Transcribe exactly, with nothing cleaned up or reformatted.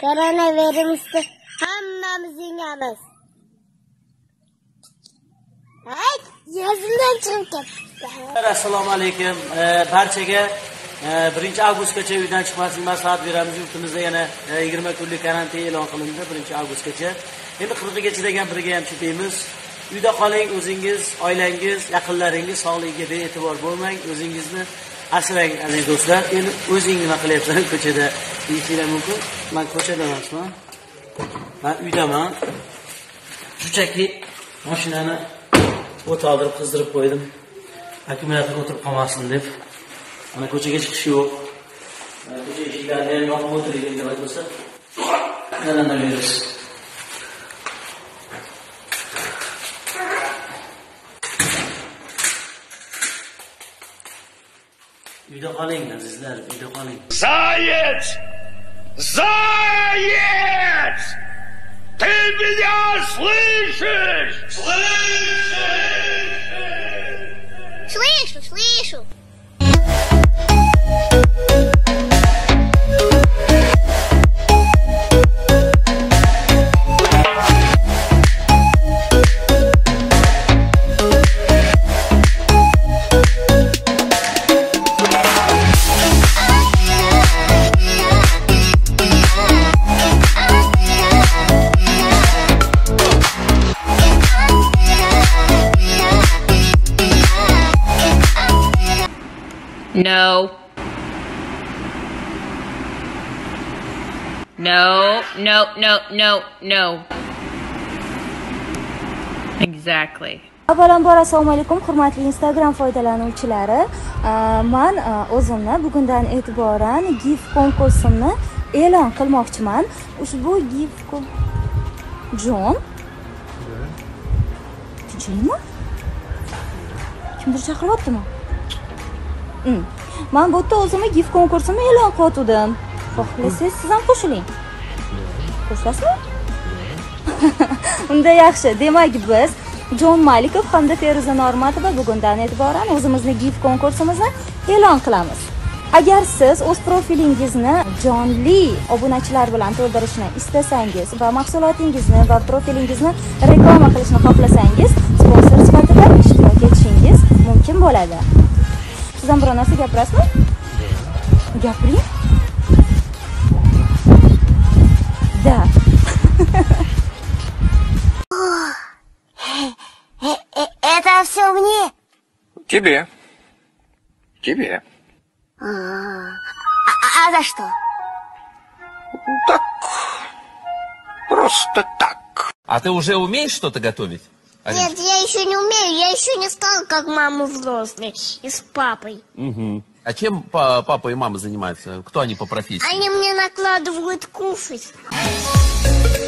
Koronavirusni hammamiz yengamiz. Ay, yazimdan chiqib ketdi. Assalomu alaykum. Barchaga birinchi avgustgacha uydan chiqmaslik maslahat beramiz. Yurtimizda yana yigirma kunlik karantin e'lon qilindi birinchi avgustgacha. Endi qirqga chidagan biriga ham chidaymiz. Uyda qoling, o'zingiz, oilangiz, yaqinlaringiz sog'ligiga bee'tibor bo'lmang, o'zingizni asrang aziz do'stlar. Endi o'zing nima qilyapsan ko'chada deyishinglar mumkin. Men ko'chada emasman. Men uydaman. Shunchaki mashinani o't oldirib qizdirib qo'ydim. Akkumulyator o'tirib qolmasin deb. Mana ko'chaga chiqish yo'q. Ko'cha eshiklarida ham yopib o'tiring deb bo'lsa. Nana beramiz. Uyda qoling azizlar, uyda qoling. Заяц! Заяц! Ты меня слышишь? Слышишь! Слышу, слышу. No. No, no, no, no, no. Exactly. Avvalambor assalomu alaykum hurmatli Instagram foydalanuvchilari. Men o'zimni bugundan e'tiboran gif konkursimni e'lon qilmoqchiman. Ushbu gif Jon. Tinchlikmi? Kimdir chaqiryaptimi? Hmm. Men bu yerda o'zimni gif konkursimni e'lon qildim. Xohlasangiz siz ham qo'shiling. Qo'shilasizmi? Unda yaxshi. Demak biz Jon Malikov hamda Feruza Normatova bugundan e'tiboran o'zimizni gif konkursimizni e'lon qilamiz. Agar siz o'z profilingizni jonli obunachilar bilan to'ldirishni istasangiz va mahsulotingizni va profilingizni reklama qilishni xohlasangiz, sponsor sifatida ishtirok etishingiz mumkin bo'ladi. Sizdan biror narsa gapirasizmi? Gapiring. Да. Это все мне? Тебе. Тебе. А, а за что? Так. Просто так. А ты уже умеешь что-то готовить? Нет, я еще не умею, я еще не стала как мама взрослой и с папой. Угу. А чем папа и мама занимаются? Кто они по профессии? Они мне накладывают кушать.